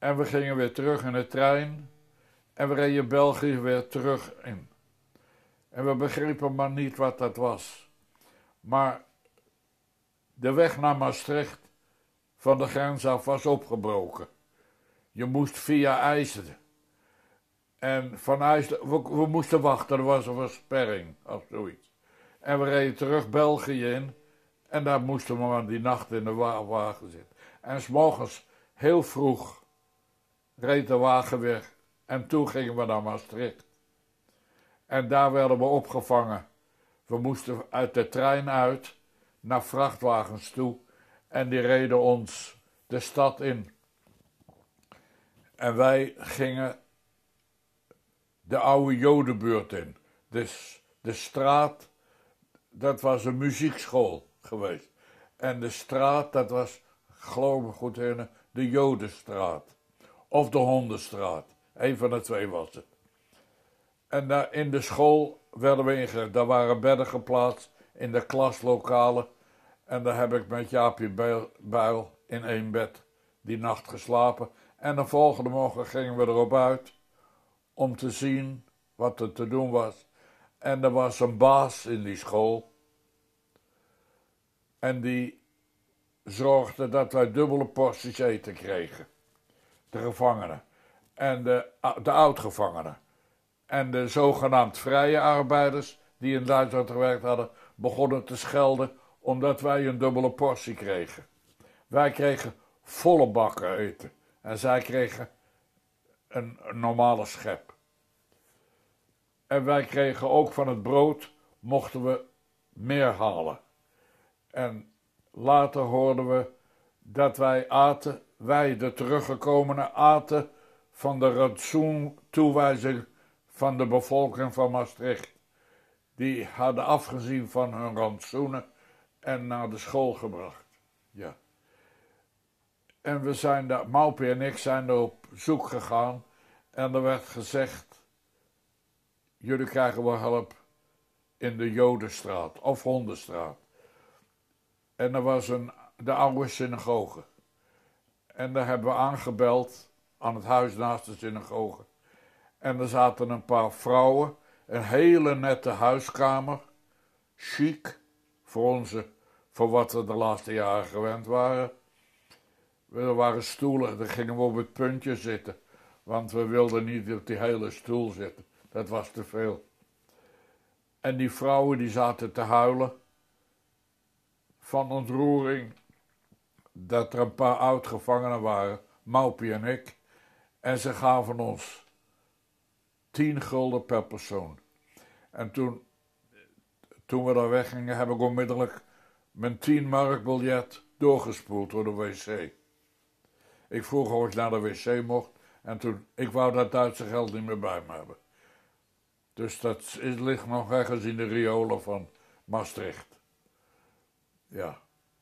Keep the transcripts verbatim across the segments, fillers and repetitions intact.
En we gingen weer terug in de trein. En we reden België weer terug in. En we begrepen maar niet wat dat was. Maar de weg naar Maastricht van de grens af was opgebroken. Je moest via IJsden. En van IJsden, we, we moesten wachten, er was een versperring of zoiets. En we reden terug België in. En daar moesten we maar die nacht in de wa- wagen zitten. En 's morgens heel vroeg reed de wagen weer. En toen gingen we naar Maastricht. En daar werden we opgevangen. We moesten uit de trein uit naar vrachtwagens toe. En die reden ons de stad in. En wij gingen de oude Jodenbuurt in. Dus de straat, dat was een muziekschool geweest. En de straat, dat was, geloof me goed herinneren, de Jodenstraat. Of de Hondenstraat. Een van de twee was het. En daar in de school werden we ingericht. Daar waren bedden geplaatst in de klaslokalen. En daar heb ik met Jaapie Buil in één bed die nacht geslapen. En de volgende morgen gingen we erop uit om te zien wat er te doen was. En er was een baas in die school. En die zorgde dat wij dubbele porties eten kregen. De gevangenen. En de, de oud-gevangenen. En de zogenaamd vrije arbeiders die in Duitsland gewerkt hadden, begonnen te schelden omdat wij een dubbele portie kregen. Wij kregen volle bakken eten. En zij kregen een, een normale schep. En wij kregen ook van het brood, mochten we meer halen. En later hoorden we dat wij aten, wij de teruggekomenen aten van de rantsoentoewijzing van de bevolking van Maastricht. Die hadden afgezien van hun rantsoenen en naar de school gebracht. Ja. En we zijn daar, Maupie en ik zijn er op zoek gegaan. En er werd gezegd, jullie krijgen wel hulp in de Jodenstraat of Hondenstraat. En er was een, de oude synagoge. En daar hebben we aangebeld aan het huis naast de synagoge. En er zaten een paar vrouwen, een hele nette huiskamer, chic, voor onze, voor wat we de laatste jaren gewend waren. Er waren stoelen, daar gingen we op het puntje zitten, want we wilden niet op die hele stoel zitten, dat was te veel. En die vrouwen die zaten te huilen van ontroering dat er een paar oud-gevangenen waren, Maupie en ik, en ze gaven ons tien gulden per persoon. En toen, toen we daar weggingen, heb ik onmiddellijk mijn tien mark biljet doorgespoeld door de wc. Ik vroeg of ik naar de wc mocht en toen, ik wou dat Duitse geld niet meer bij me hebben. Dus dat is, ligt nog ergens in de riolen van Maastricht. Ja.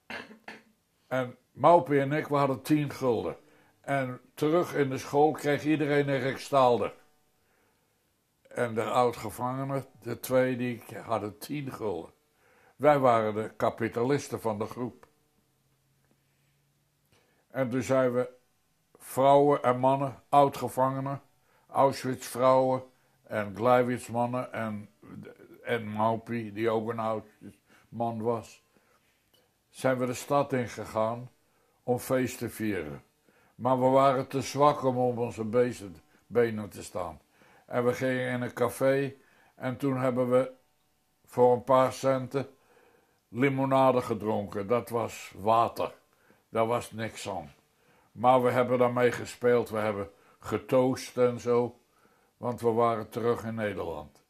En Maupie en ik, we hadden tien gulden. En terug in de school kreeg iedereen een riksdaalder. En de oud-gevangenen, de twee, die hadden tien gulden. Wij waren de kapitalisten van de groep. En toen zijn we vrouwen en mannen, oud-gevangenen, Auschwitz-vrouwen en Gleiwitz-mannen en, en Maupie, die ook een Auschwitz-man was, zijn we de stad ingegaan om feest te vieren. Maar we waren te zwak om op onze benen te staan. En we gingen in een café en toen hebben we voor een paar centen limonade gedronken. Dat was water. Daar was niks aan. Maar we hebben daarmee gespeeld. We hebben getoost en zo. Want we waren terug in Nederland.